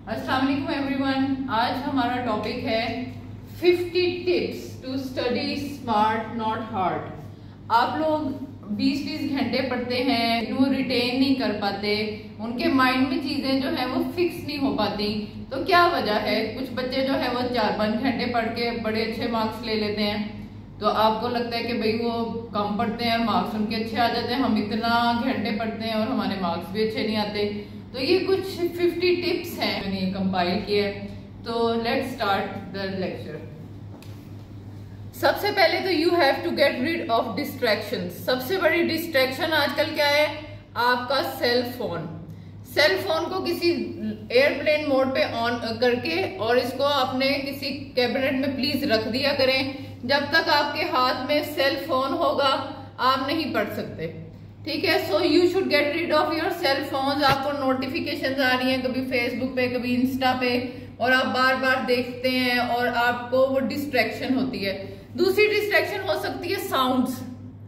अस्सलाम वालेकुम एवरीवन। आज हमारा टॉपिक है 50 tips to study smart not hard. आप लोग 20-20 घंटे पढ़ते हैं, वो रिटेन नहीं कर पाते, उनके माइंड में चीजें जो है वो फिक्स नहीं हो पाती। तो क्या वजह है? कुछ बच्चे जो है वो 4-5 घंटे पढ़ के बड़े अच्छे मार्क्स ले लेते हैं, तो आपको लगता है कि भाई वो कम पढ़ते हैं, मार्क्स उनके अच्छे आ जाते हैं। हम इतना घंटे पढ़ते हैं और हमारे मार्क्स भी अच्छे नहीं आते। तो ये कुछ 50 टिप्स हैं मैंने ये कंपाइल किए। तो लेट्स स्टार्ट द लेक्चर। सबसे पहले तो you have to get rid of distraction. सबसे बड़ी डिस्ट्रैक्शन आजकल क्या है? आपका सेल फोन। सेल फोन को किसी एयरप्लेन मोड पे ऑन करके और इसको अपने किसी कैबिनेट में प्लीज रख दिया करें। जब तक आपके हाथ में सेल फोन होगा आप नहीं पढ़ सकते, ठीक है? So you should get rid of your cell phones. आपको नोटिफिकेशंस आ रही हैं कभी फेसबुक पे कभी इंस्टा पे, और आप बार बार देखते हैं और आपको वो डिस्ट्रैक्शन होती है। दूसरी डिस्ट्रैक्शन हो सकती है साउंड्स।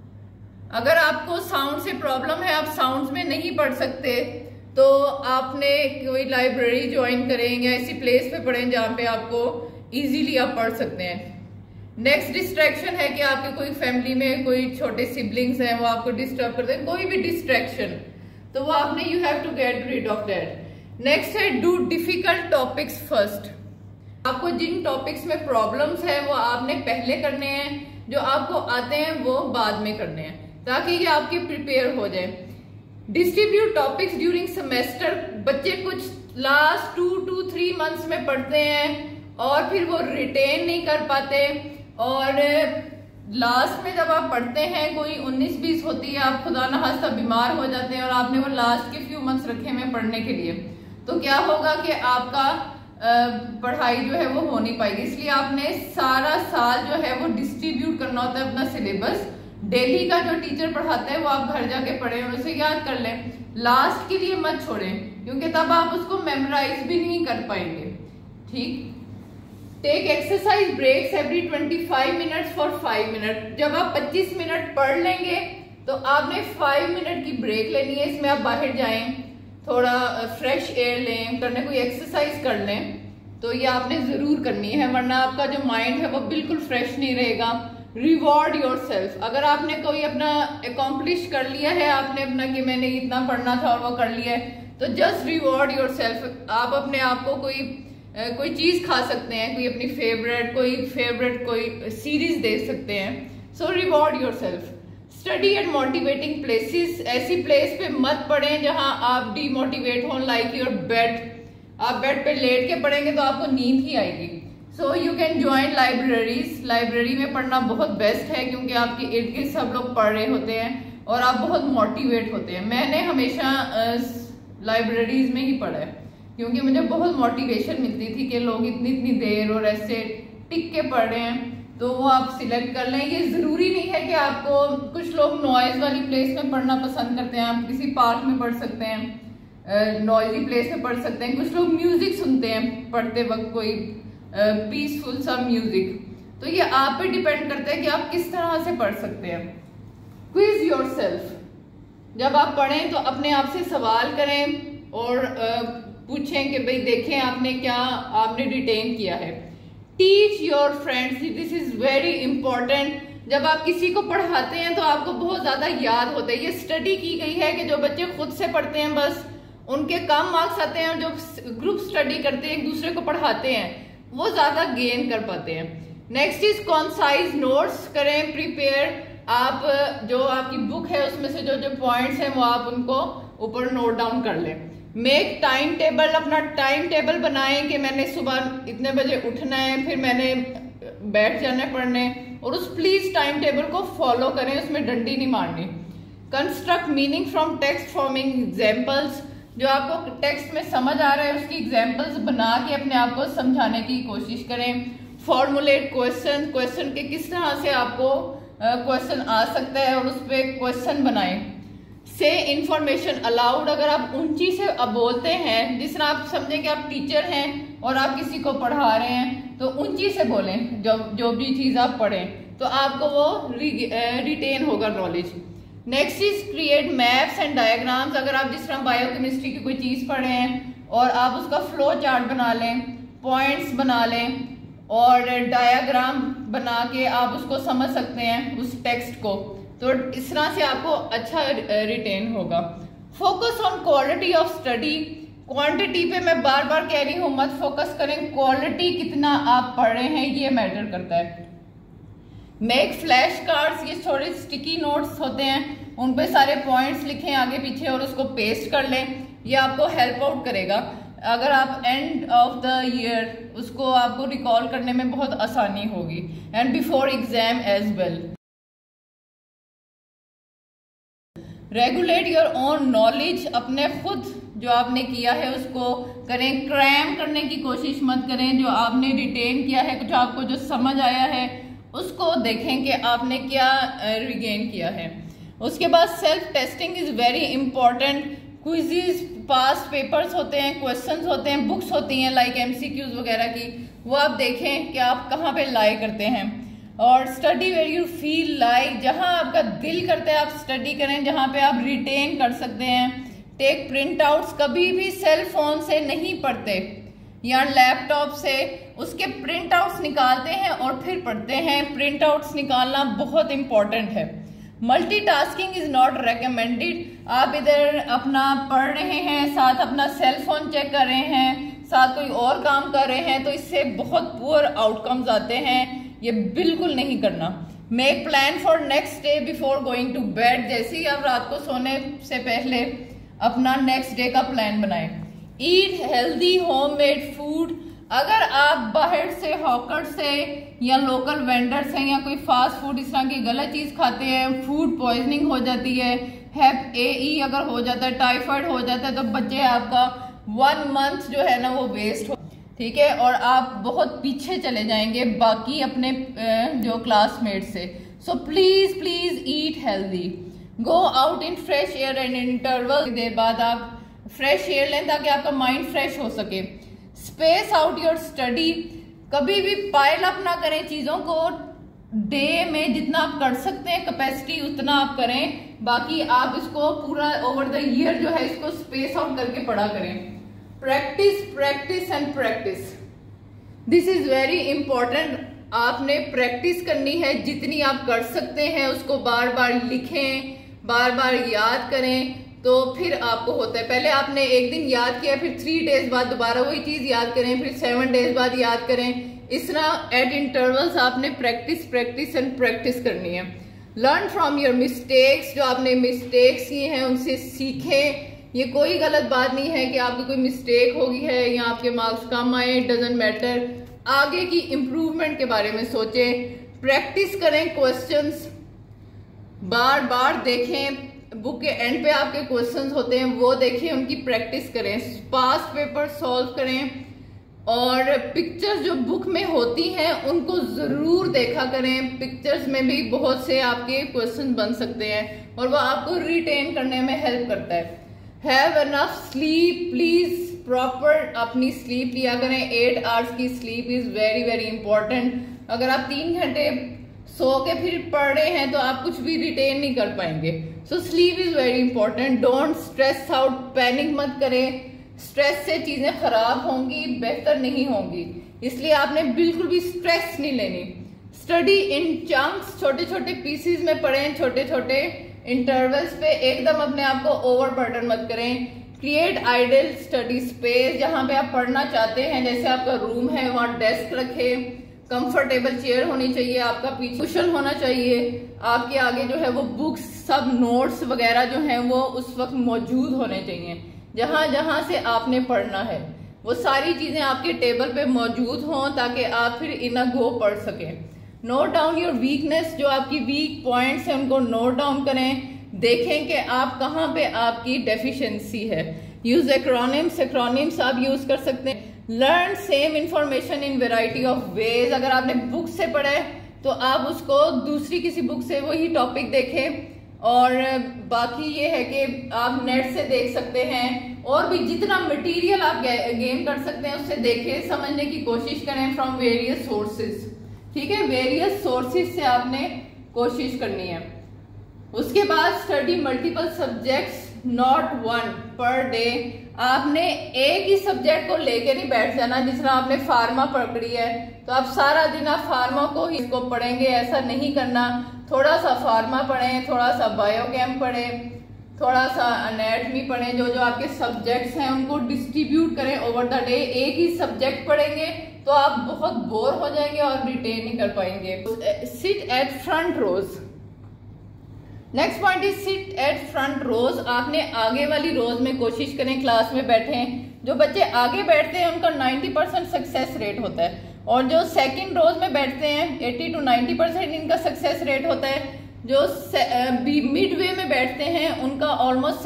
अगर आपको साउंड से प्रॉब्लम है, आप साउंड्स में नहीं पढ़ सकते, तो आपने कोई लाइब्रेरी ज्वाइन करें या ऐसी प्लेस पे पढ़ें जहाँ पे आपको इजीली आप पढ़ सकते हैं। नेक्स्ट डिस्ट्रैक्शन है कि आपके कोई फैमिली में कोई छोटे सिबलिंग्स हैं, वो आपको डिस्टर्ब करते हैं, कोई भी डिस्ट्रैक्शन, तो वो आपने you have to get rid of that. Next है डू डिफिकल्ट टॉपिक्स फर्स्ट। आपको जिन टॉपिक्स में प्रॉब्लम्स है वो आपने पहले करने हैं, जो आपको आते हैं वो बाद में करने हैं, ताकि ये आपके प्रिपेयर हो जाए। Distribute topics during semester. बच्चे कुछ लास्ट 2 to 3 मंथ्स में पढ़ते हैं और फिर वो रिटेन नहीं कर पाते, और लास्ट में जब आप पढ़ते हैं कोई 19-20 होती है, आप खुदा न खास्ता बीमार हो जाते हैं और आपने वो लास्ट के फ्यू मंथ्स रखे हुए पढ़ने के लिए, तो क्या होगा कि आपका पढ़ाई जो है वो हो नहीं पाएगी। इसलिए आपने सारा साल जो है वो डिस्ट्रीब्यूट करना होता है अपना सिलेबस। डेली का जो टीचर पढ़ाता है वो आप घर जाके पढ़ें और उसे याद कर लें, लास्ट के लिए मत छोड़ें, क्योंकि तब आप उसको मेमोराइज भी नहीं कर पाएंगे, ठीक? Take exercise breaks every 25 minutes for 5 minute. जब आप 25 मिनट पढ़ लेंगे तो आपने 5 मिनट की ब्रेक लेनी है। इसमें आप बाहर जाएं, थोड़ा फ्रेश एयर लें, करने कोई एक्सरसाइज कर लें, तो ये आपने जरूर करनी है, वरना आपका जो माइंड है वो बिल्कुल फ्रेश नहीं रहेगा। Reward yourself. अगर आपने कोई अपना अकॉम्प्लिश कर लिया है, आपने अपना कि मैंने इतना पढ़ना था और वो कर लिया है, तो जस्ट रिवॉर्ड योरसेल्फ। आप अपने आप को कोई चीज खा सकते हैं, कोई अपनी फेवरेट कोई सीरीज देख सकते हैं। So reward yourself. Study at motivating places. ऐसी प्लेस पे मत पढ़ें जहां आप डीमोटिवेट हो, लाइक योर बेड। आप बेड पे लेट के पढ़ेंगे तो आपको नींद ही आएगी। So you can join libraries. Library में पढ़ना बहुत बेस्ट है, क्योंकि आपके इर्द गिर्द सब लोग पढ़ रहे होते हैं और आप बहुत मोटिवेट होते हैं। मैंने हमेशा लाइब्रेरीज में ही पढ़ा है, क्योंकि मुझे बहुत मोटिवेशन मिलती थी कि लोग इतनी देर और ऐसे टिक के पढ़ रहे हैं, तो वो आप सिलेक्ट कर लें। ये जरूरी नहीं है कि आपको, कुछ लोग नॉइज वाली प्लेस में पढ़ना पसंद करते हैं, आप किसी पार्क में पढ़ सकते हैं, नॉइजी प्लेस में पढ़ सकते हैं। कुछ लोग म्यूजिक सुनते हैं पढ़ते वक्त, कोई पीसफुल सा म्यूजिक। तो ये आप पे डिपेंड करता है कि आप किस तरह से पढ़ सकते हैं। Quiz yourself. जब आप पढ़ें तो अपने आप से सवाल करें और पूछें कि भाई देखें आपने रिटेन किया है। Teach your friends. This is very important. जब आप किसी को पढ़ाते हैं तो आपको बहुत ज्यादा याद होता है। ये स्टडी की गई है कि जो बच्चे खुद से पढ़ते हैं बस उनके कम मार्क्स आते हैं, और जो ग्रुप स्टडी करते हैं, एक दूसरे को पढ़ाते हैं, वो ज्यादा गेन कर पाते हैं। नेक्स्ट इज कॉन्साइज नोट्स करें, प्रिपेयर। आप जो आपकी बुक है उसमें से जो पॉइंट्स हैं वो आप उनको ऊपर नोट डाउन कर लें। Make time table. अपना टाइम टेबल बनाएं कि मैंने सुबह इतने बजे उठना है, फिर मैंने बैठ जाना है पढ़ने, और उस प्लीज टाइम टेबल को फॉलो करें, उसमें डंडी नहीं मारनी। Construct meaning from text forming examples. जो आपको टेक्स्ट में समझ आ रहा है उसकी एग्जाम्पल्स बना के अपने आप को समझाने की कोशिश करें। फॉर्मुलेट क्वेश्चन के किस तरह से आपको क्वेश्चन आ सकता है और उस पर क्वेश्चन बनाएं। से इंफॉर्मेशन अलाउड। अगर आप ऊंची से बोलते हैं, जिस तरह आप समझें कि आप टीचर हैं और आप किसी को पढ़ा रहे हैं, तो ऊंची से बोलें जो भी चीज आप पढ़ें, तो आपको वो रिटेन होगा knowledge. Next is create maps and diagrams. अगर आप जिस तरह बायोकेमिस्ट्री की कोई चीज पढ़े हैं और आप उसका फ्लो चार्ट बना लें, पॉइंट्स बना लें और डायग्राम बना के आप उसको समझ सकते हैं उस टेक्स्ट को। तो इस तरह से आपको अच्छा रिटेन होगा। Focus on quality of study. Quantity पे मैं बार बार कह रही हूँ मत फोकस करें, क्वालिटी कितना आप पढ़ रहे हैं ये मैटर करता है। मेक फ्लैश कार्ड्स, ये थोड़े स्टिकी नोट्स होते हैं, उन पे सारे पॉइंट्स लिखें आगे पीछे और उसको पेस्ट कर लें, ये आपको हेल्प आउट करेगा। अगर आप एंड ऑफ द ईयर उसको आपको रिकॉल करने में बहुत आसानी होगी, and before exam as well. Regulate your own knowledge, अपने खुद जो आपने किया है उसको करें, क्रैम करने की कोशिश मत करें। जो आपने रिटेन किया है, जो आपको जो समझ आया है उसको देखें कि आपने क्या रिगेन किया है। उसके बाद self testing is very important. Quizzes, past papers होते हैं, क्वेश्चंस होते हैं, बुक्स होती हैं लाइक MCQs वगैरह की, वो आप देखें कि आप कहाँ पे लाई करते हैं। और study where you feel like, जहाँ आपका दिल करता है आप स्टडी करें, जहाँ पे आप रिटेन कर सकते हैं। टेक प्रिंट आउट्स, कभी भी सेल फोन से नहीं पढ़ते या लैपटॉप से, उसके प्रिंट आउट्स निकालते हैं और फिर पढ़ते हैं। प्रिंट आउट्स निकालना बहुत इंपॉर्टेंट है। Multitasking is not recommended. आप इधर अपना पढ़ रहे हैं, साथ अपना सेल फोन चेक कर रहे हैं, साथ कोई और काम कर रहे हैं, तो इससे बहुत पुअर आउटकम्स आते हैं, ये बिल्कुल नहीं करना। Make plan for next day before going to bed, जैसे ही आप रात को सोने से पहले अपना नेक्स्ट डे का प्लान बनाएं। ईट हेल्दी होममेड फूड, अगर आप बाहर से हॉकर से या लोकल वेंडर से या कोई फास्ट फूड इस तरह की गलत चीज खाते हैं, फूड पॉइजनिंग हो जाती है, हेप AE अगर हो जाता है, टाइफाइड हो जाता है, तो बच्चे आपका 1 मंथ जो है ना वो वेस्ट हो, ठीक है, और आप बहुत पीछे चले जाएंगे बाकी अपने जो क्लासमेट से। So please please eat healthy. Go out in fresh air and interval, देर बाद आप फ्रेश एयर लें ताकि आपका माइंड फ्रेश हो सके। स्पेस आउट योर स्टडी, कभी भी पाइल अप ना करें चीजों को, डे में जितना आप कर सकते हैं कैपेसिटी उतना आप करें, बाकी आप इसको पूरा ओवर द ईयर जो है इसको स्पेस आउट करके पढ़ा करें। Practice practice and practice, this is very important. आपने प्रैक्टिस करनी है, जितनी आप कर सकते हैं उसको बार बार लिखें, बार बार याद करें, तो फिर आपको होता है। पहले आपने एक दिन याद किया, फिर 3 डेज बाद दोबारा वही चीज याद करें, फिर 7 डेज बाद याद करें। इस तरह एट इंटरवल्स आपने प्रैक्टिस प्रैक्टिस एंड प्रैक्टिस करनी है। लर्न फ्रॉम योर मिस्टेक्स, जो आपने मिस्टेक्स किए हैं उनसे सीखें। ये कोई गलत बात नहीं है कि आपकी कोई मिस्टेक होगी है या आपके मार्क्स कम आए, इट डजंट मैटर। आगे की इम्प्रूवमेंट के बारे में सोचें, प्रैक्टिस करें, क्वेश्चंस बार बार देखें, बुक के एंड पे आपके क्वेश्चंस होते हैं वो देखें, उनकी प्रैक्टिस करें, पास्ट पेपर सॉल्व करें, और पिक्चर्स जो बुक में होती हैं उनको जरूर देखा करें। पिक्चर्स में भी बहुत से आपके क्वेश्चन बन सकते हैं और वो आपको रिटेन करने में हेल्प करता है। Have enough sleep, please proper अपनी स्लीप लिया करें। 8 आवर्स की sleep is very very important. अगर आप 3 घंटे सो के फिर पढ़ रहे हैं तो आप कुछ भी रिटेन नहीं कर पाएंगे। So sleep is very important. Don't stress out, panic मत करें, स्ट्रेस से चीजें खराब होंगी, बेहतर नहीं होंगी, इसलिए आपने बिल्कुल भी स्ट्रेस नहीं लेनी। स्टडी इन चंक्स, छोटे छोटे पीसेस में पढ़ें, छोटे छोटे इंटरवल्स पे, एकदम अपने आप को ओवर बर्डन मत करें। क्रिएट आइडियल स्टडी स्पेस, जहां पे आप पढ़ना चाहते हैं, जैसे आपका रूम है वहां डेस्क रखें, कंफर्टेबल चेयर होनी चाहिए, आपका पीछे कुशन होना चाहिए, आपके आगे जो है वो बुक्स, सब नोट्स वगैरह जो हैं वो उस वक्त मौजूद होने चाहिए। जहां जहां से आपने पढ़ना है वो सारी चीजें आपके टेबल पे मौजूद हों ताकि आप फिर इन अ गो पढ़ सकें। नोट डाउन योर वीकनेस, जो आपकी वीक पॉइंट्स हैं उनको नोट डाउन करें, देखें कि आप कहाँ पे आपकी डेफिशिएंसी है। यूज एक्रोनिम्स, एक्रोनिम्स आप यूज कर सकते हैं। Learn same information in variety of ways, अगर आपने बुक से पढ़ा है तो आप उसको दूसरी किसी बुक से वही टॉपिक देखें, और बाकी ये है कि आप नेट से देख सकते हैं, और भी जितना मटेरियल आप गेन कर सकते हैं उससे देखें, समझने की कोशिश करें फ्रॉम वेरियस सोर्सेज, ठीक है, वेरियस सोर्सेज से आपने कोशिश करनी है। उसके बाद study multiple subjects, not one per day. आपने एक ही सब्जेक्ट को लेके नहीं बैठ जाना। जिस तरह आपने फार्मा पकड़ी है तो आप सारा दिन आप फार्मा को ही इसको पढ़ेंगे, ऐसा नहीं करना। थोड़ा सा फार्मा पढ़ें, थोड़ा सा बायोकेम पढ़ें, थोड़ा सा एनाटॉमी पढ़ें। जो जो आपके सब्जेक्ट्स हैं उनको डिस्ट्रीब्यूट करें ओवर द डे। एक ही सब्जेक्ट पढ़ेंगे तो आप बहुत बोर हो जाएंगे और रिटेन नहीं कर पाएंगे। Sit at front rows. Next point is sit at front rows. आपने आगे वाली रोज में कोशिश करें क्लास में बैठे। जो बच्चे आगे बैठते हैं उनका 90% सक्सेस रेट होता है, और जो सेकंड रोज में बैठते हैं 80 to 90% इनका सक्सेस रेट होता है। जो मिड वे में बैठते हैं उनका ऑलमोस्ट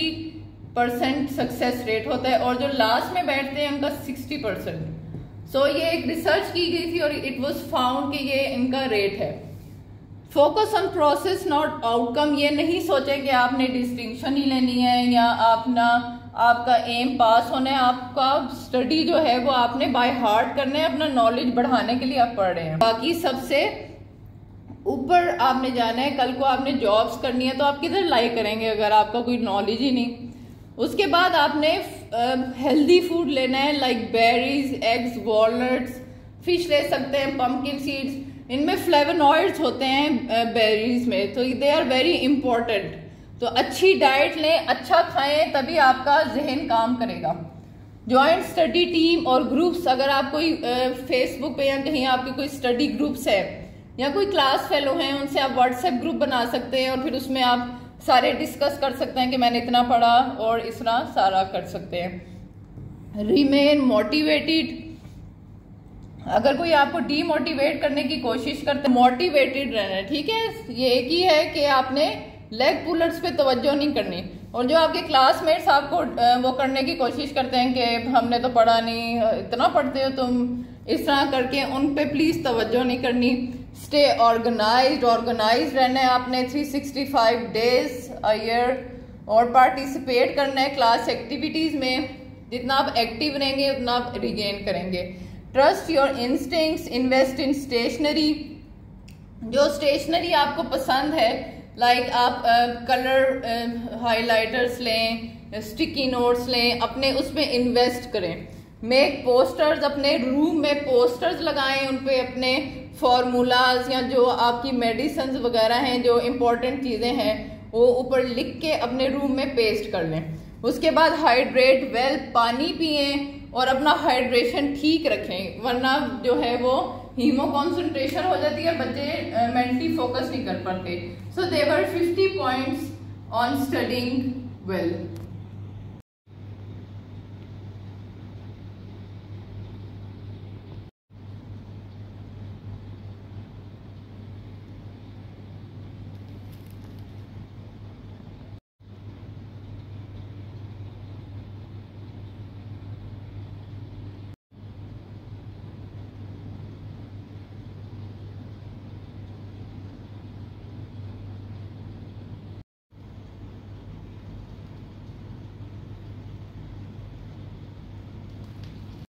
70% सक्सेस रेट होता है, और जो लास्ट में बैठते हैं उनका 60%। सो ये एक रिसर्च की गई थी और इट वाज फाउंड कि ये इनका रेट है। Focus on process not outcome. ये नहीं सोचे कि आपने डिस्टिंक्शन ही लेनी है या आपका एम पास होना है। आपका स्टडी जो है वो आपने बाय हार्ट करना है, अपना नॉलेज बढ़ाने के लिए आप पढ़ रहे हैं। बाकी सबसे ऊपर आपने जाना है। कल को आपने जॉब्स करनी है तो आप किधर लाई करेंगे अगर आपका कोई नॉलेज ही नहीं। उसके बाद आपने हेल्दी फूड लेना है, like berries, eggs, walnuts, fish ले सकते हैं, पंपकिन सीड्स। इनमें फ्लेवोनॉइड्स होते हैं बेरीज में, तो दे आर वेरी इंपॉर्टेंट। तो अच्छी डाइट लें, अच्छा खाएं, तभी आपका जहन काम करेगा। जॉइंट स्टडी टीम और ग्रुप्स। अगर आप कोई फेसबुक पे या कहीं आपके कोई स्टडी ग्रुप्स है या कोई क्लास फेलो हैं, उनसे आप व्हाट्सएप ग्रुप बना सकते हैं और फिर उसमें आप सारे डिस्कस कर सकते हैं कि मैंने इतना पढ़ा और इस तरह सारा कर सकते हैं। Remain motivated. अगर कोई आपको डीमोटिवेट करने की कोशिश करते हैं, मोटिवेटेड रहना है, ठीक है। ये एक ही है कि आपने लेग पुलर्स पे तवज्जो नहीं करनी। और जो आपके क्लासमेट्स आपको वो करने की कोशिश करते हैं कि हमने तो पढ़ा नहीं, इतना पढ़ते हो तुम, इस तरह करके उन पे प्लीज तवज्जो नहीं करनी। स्टे ऑर्गेनाइज रहना है आपने 365 डेज अ ईयर, और पार्टिसिपेट करना है क्लास एक्टिविटीज में। जितना आप एक्टिव रहेंगे उतना आप रिगेन करेंगे। Trust your instincts. Invest in stationery. जो स्टेशनरी आपको पसंद है, लाइक आप कलर हाइलाइटर्स लें, स्टिकी नोट्स लें, अपने उसमें इन्वेस्ट करें। Make posters. अपने रूम में पोस्टर्स लगाएं, उन पे अपने फॉर्मूलाज या जो आपकी मेडिसिन वगैरह हैं, जो इम्पोर्टेंट चीज़ें हैं, वो ऊपर लिख के अपने रूम में पेस्ट कर लें। उसके बाद हाइड्रेट वेल। पानी पिएं और अपना हाइड्रेशन ठीक रखें, वरना जो है वो हीमो कॉन्सेंट्रेशन हो जाती है, बच्चे मेंटली फोकस नहीं कर पाते। So there were 50 points on studying well.